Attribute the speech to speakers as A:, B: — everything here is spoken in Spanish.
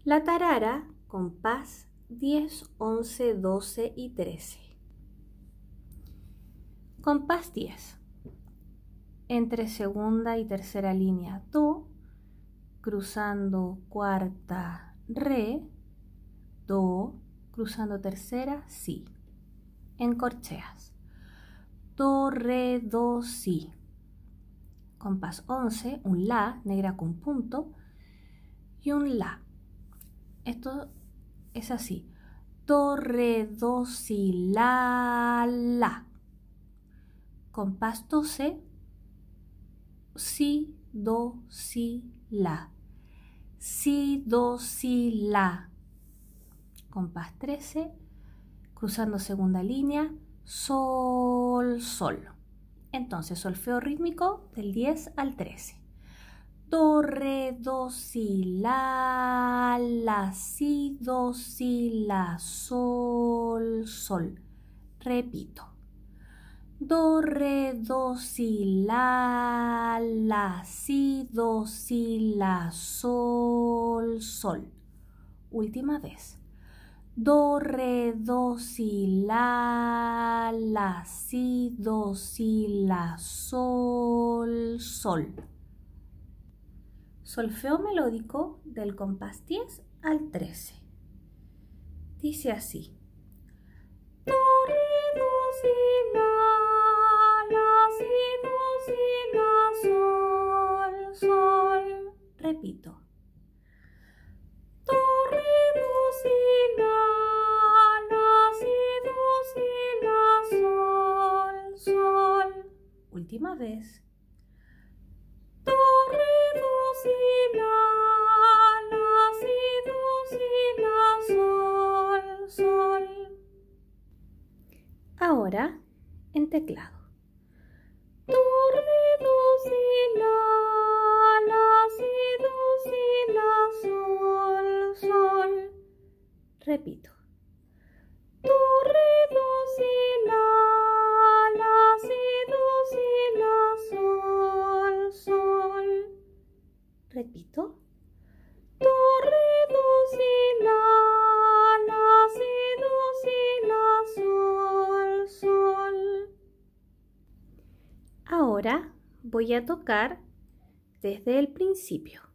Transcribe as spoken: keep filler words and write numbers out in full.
A: La tarara, compás diez, once, doce y trece. Compás diez. Entre segunda y tercera línea, do, cruzando cuarta, re, do, cruzando tercera, si. En corcheas. Do, re, do, si. Compás once, un la, negra con punto, y un la. Esto es así. Do, re, do, si, la, la. Compás doce, si, do, si, la. Si, do, si, la. Compás trece, cruzando segunda línea, sol, sol. Entonces, solfeo rítmico del diez al trece. Do, re, do, si, la, la, si, do, si, la, sol, sol. Repito. Do, re, do, si, la, la, si, do, si, la, sol, sol. Última vez. Do, re, do, si, la, la, si, do, si, la, sol, sol. Solfeo melódico del compás diez al trece. Dice así. Do, re, do, si, la, la, si, do, si, la, sol, sol. Repito. Do, re, do, si, la, la, si, do, si, la, sol, sol. Última vez. Do, re, do, si, la, la, si, do, si, la, sol, sol. Ahora en teclado. Do, re, do, si, la, la, si, do, si, la, sol, sol. Repito. Do, re, do, si, la, la, si, do, si, la, sol, sol. Repito. Do, re, do, si, la, la, si, do, si, la, sol, sol. Ahora voy a tocar desde el principio.